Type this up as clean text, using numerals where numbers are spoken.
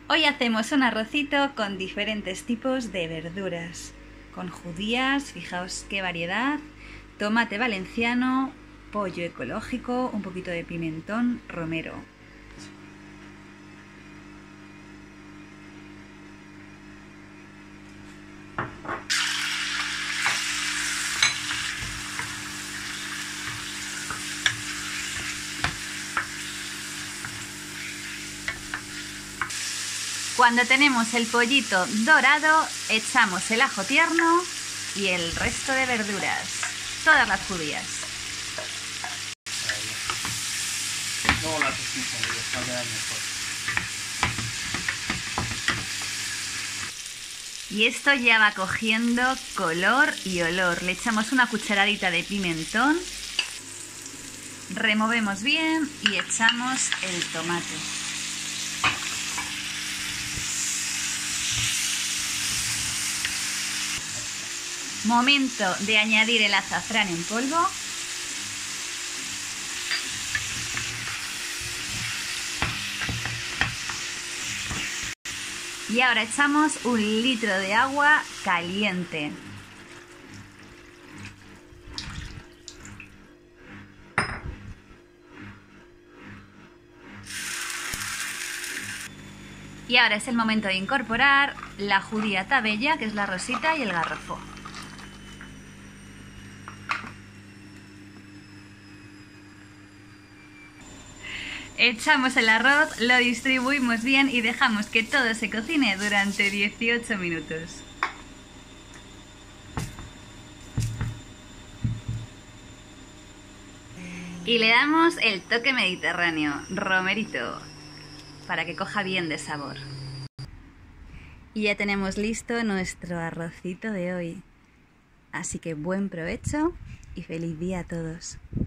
Hoy hacemos un arrocito con diferentes tipos de verduras. Con judías, fijaos qué variedad, tomate valenciano, pollo ecológico, un poquito de pimentón romero. Cuando tenemos el pollito dorado, echamos el ajo tierno y el resto de verduras, todas las judías. Luego la cocina, va a quedar mejor. Y esto ya va cogiendo color y olor. Le echamos una cucharadita de pimentón, removemos bien y echamos el tomate. Momento de añadir el azafrán en polvo. Y ahora echamos 1 litro de agua caliente. Y ahora es el momento de incorporar la judía tabella, que es la rosita, y el garrofó. Echamos el arroz, lo distribuimos bien y dejamos que todo se cocine durante 18 minutos. Y le damos el toque mediterráneo, romerito, para que coja bien de sabor. Y ya tenemos listo nuestro arrocito de hoy. Así que buen provecho y feliz día a todos.